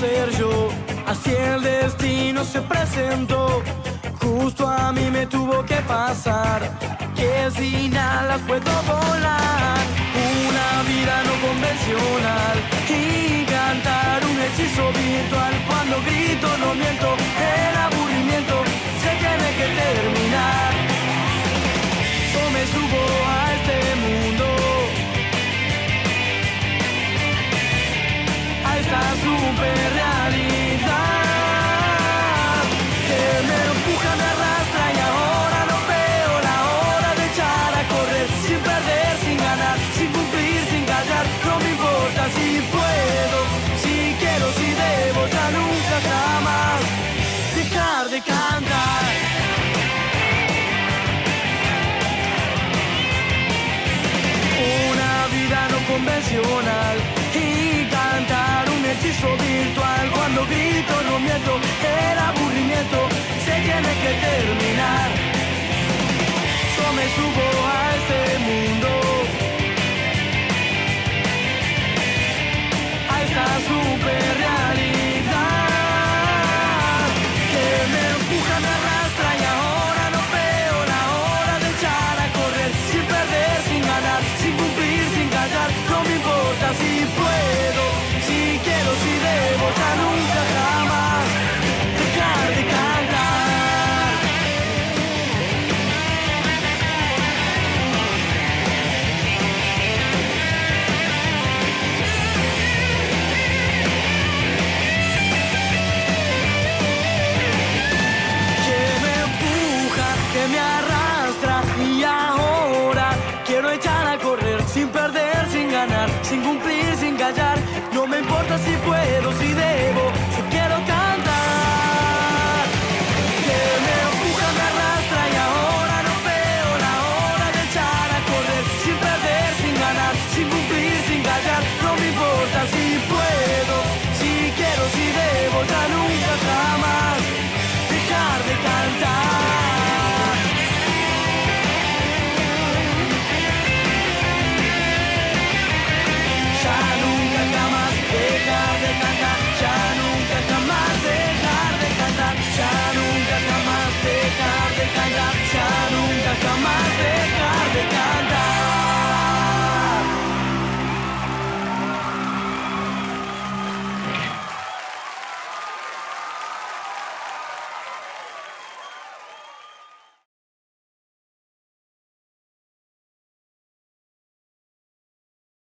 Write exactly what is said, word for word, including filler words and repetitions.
ser yo. Así el destino se presentó. Justo a mí me tuvo que pasar, que sin alas puedo volar. Una vida no convencional y cantar un hechizo virtual. Cuando grito no miento, el aburrimiento se tiene que terminar. Yo me subo a este mundo, a esta super realidad que me empuja, me arrastra y ahora no veo la hora de echar a correr, sin perder, sin ganar, sin cumplir, sin callar. No me importa si puedo, si quiero, si debo, ya nunca jamás dejar de cantar. Una vida no convencional y cantar un hechizo virtual. Cuando grito no miento, el aburrimiento se tiene que terminar. Yo me subo a